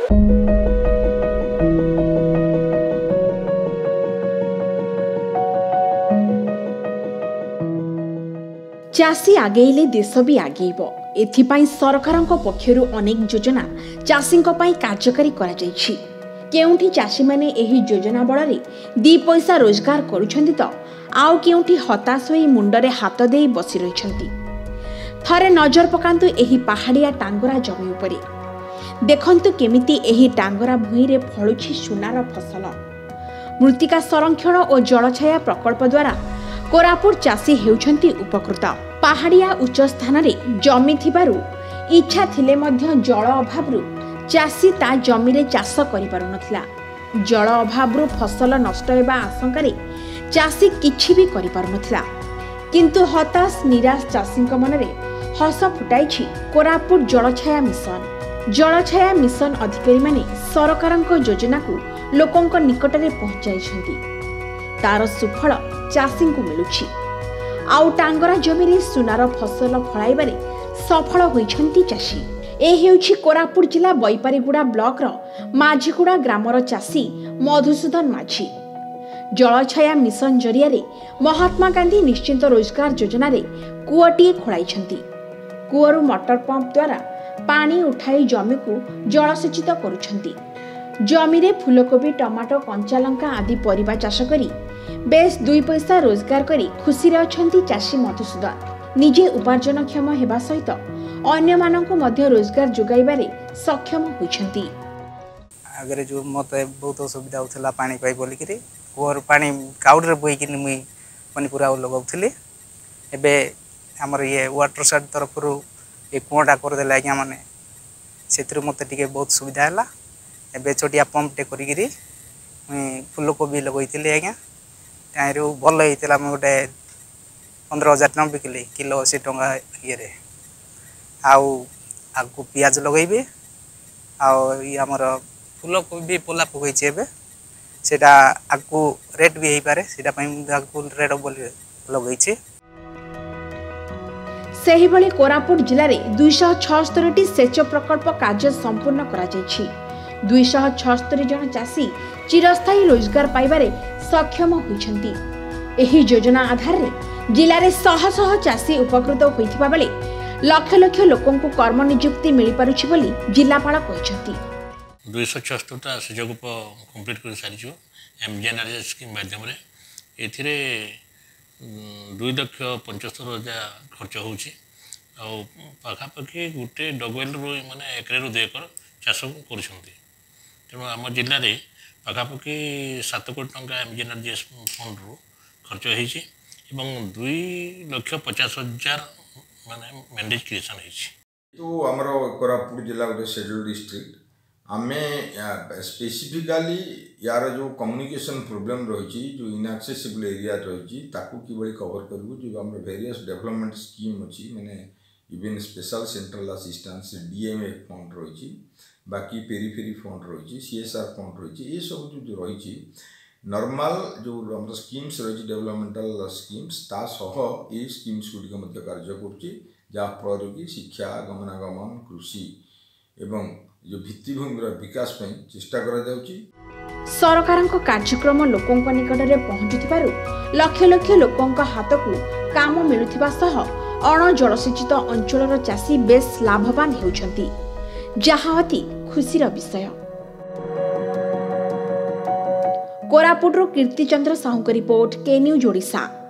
चाषी आगेले देश भी आगेब एथिपाई सरकारक पक्षरु अनेक योजना चाषी कार्यकारी करा जायछि। केउंठी चाषी माने एही योजना बଳରେ दी पैसा रोजगार करुछन्ति तो आउ केउंठी हताश होई मुंडरे हाथ देई बसी रहिछन्ति। थरे नजर पकांतु एही पहाड़िया टांगरा जमी उपरे देखंतु केमिति एही टांगरा भूई रे फळुछि सुनार फसल। मृत्तिका संरक्षण और जलछाया प्रकल्प द्वारा कोरापुट चाषी हेउछन्ति उपकृत। पहाड़िया उच्च स्थान रे जमी थिबारु इच्छा थिले मध्य जल अभावरु चाषी ता जमी रे चाष करि पारु नथिला। जल अभावरु फसल नष्ट हेबा आशंका रे चाषी किछि भी करि पारु नथिला। किंतु हताश निराश चाषीक मनरे हस फुटाइछि कोरापुट जलछाया मिशन। जलछाया मिशन अधिकारी माने सरकारक योजना को लोकंक निकटरे पहुंचाइछन्ति। तार सुफल चाषी को मिलुछि। आउ टांगरा जमी रे सुनार फसल फळाइबारे सफल होइछन्ति चाषी। ए हेउछि कोरापुट जिला बैपारीगुड़ा ब्लॉक रो माझीगुड़ा ग्रामर चाषी मधुसूदन माझी। जलछाया मिशन जरिया रे महात्मा गांधी निश्चित रोजगार योजना रे कुओटी खोलाइछन्ति। कुओरु मोटर पंप द्वारा पानी उठाई जमी को जलसेचित करुछन्ति। जमी रे फूलकोबी टमाटो कंचा लंका आदि परिबा चाष करी बेस 2 पैसा रोजगार करी खुशी रे अछन्ति चाषी मधुसूदन। निजे उपार्जनक्षम हेबा सहित अन्य माननको मध्य रोजगार जोगाइबारे सक्षम होइछन्ति। आगरे जो मते बहुत असुविधा होथला पानी पाई बोली करी और पानी काउड रे बोई कि मुई पनीपुरा लगाउथली। एबे हमर ये वाटर साइड तरफ रु ए कुआटा कर देला कि माने सेतिर मते टिके बहुत सुविधा हला। एबे छोटिया पंप टे करी गिरी मुई फूलकोबी लगोइतली आज्ञा ताइरु भल हेतिला। म गोटे 15,000 टका बिकली किलो 80 टका ये रे। आउ आगु पियाज लगेबे आउ ये हमर फूलकोबी पोला पकई छेबे सेटा आगु रेट भी हेई पारे सेटा पई आगु रेट बोली लगई छे। सेही बळे कोरापुट जिल्ला रे 276 टी सेच प्रकल्प कार्य संपूर्ण करा जायछि। 276 जन चाषी चिरस्थायी रोजगार पाइबारे सक्षम होइछन्ति। एही योजना आधार रे जिल्ला रे शह शह चाषी उपकृत होइथिबा बेले लक्ष लक्ष लोकन को कर्म नियुक्ति मिली पारुछि बोली जिल्लापाल कहिछन्ति। 276 टा सुजोग कंप्लीट कर सारिछु एमजेएनआरजे स्कीम माध्यम रे। एथिरे 2,75,000 खर्च होउछि। आ पाखापाखि गोटे डगवेल माने एकरे 2 एकर चाष करुछन्ति। तेणु आम जिले में पाखापाखि 7 कोटी टंका एमजेएनआरजे फंड रु खर्च होइछि एवं 2,50,000 माने मैंडेज क्रिएशन होइछि। तो हमरो कोरापुट जिला गोटे शेड्यूल डिस्ट्रिक्ट आमे स्पेसिफिकली यार जो कम्युनिकेशन प्रॉब्लम रही जो इनएक्सेसिबल एरिया रही ताकू किबळी कवर करबु जो हमर वेरियस डेवलपमेंट स्कीम अछि माने even special central assistance DMA fund रही बाकी पेरीफेरी फंड रही सीएसआर फंड रही ये सब जो रही नॉर्मल जो हम स्कीम्स रही डेवलपमेंटल स्कीम्स ता सह ये स्कीम्स गुड़िक मध्य कार्य करुच्ची जहाँ फल कि शिक्षा गमनागमन कृषि एवं जो भित्तिभूमि विकास पे चेष्टा करा जाउची। सरकारक कार्यक्रम लोकंक निकटरे पहुंचुथिबारु लक्ष लक्ष लोकंक हाथकु काम मिलुथिबा सह अण जलसेचित अंचलर चाषी बेस लाभवान हेउछन्ति जहाँ अति खुशीर विषय। कोरापुटरो कीर्तिचंद्र साहूक रिपोर्ट के न्यूज ओडिशा।